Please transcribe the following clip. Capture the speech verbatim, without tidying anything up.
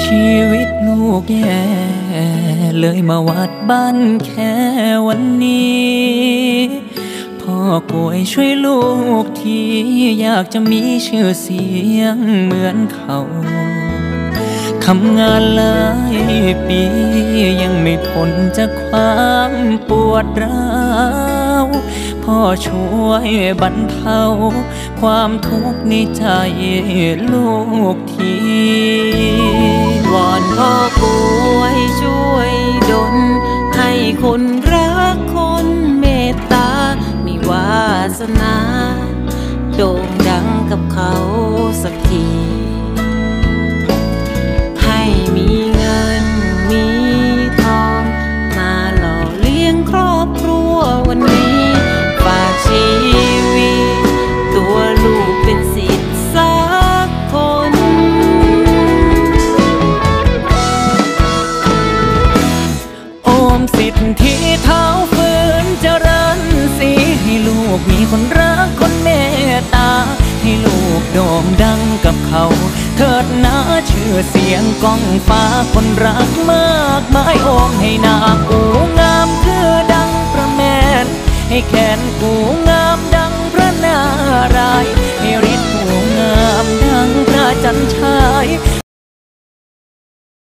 ชีวิตลูกแย่เลยมาวัดบ้านแค่วันนี้พ่อป่วยช่วยลูกทีอยากจะมีชื่อเสียงเหมือนเขาทำงานหลายปียังไม่พ้นจากความปวดร้าวพ่อช่วยบรรเทาความทุกข์ในใจลูกทีวอนพ่อป่วยช่วยดลให้คนรักคนเมตตามีวาสนาโด่งดังกับเขาสักทีให้มีเงินมีทองมาหล่อเลี้ยงครอบครัววันนี้ฝากชีวิตตัวลูกเป็นสิทธิ์สักคนโอมสิทธิ์ที่เท้าฝืนเจริญสีให้ลูกมีคนรักคนเมตตาให้ลูกโด่งดังกับเขาเถิดนะชื่อเสียงก้องฟ้าคนรักมากมายโอมให้นากูงามคือดังพระแม่นให้แขนกูงามดังพระนารายณ์ให้ฤทธิ์กูงามดังพระจันทราย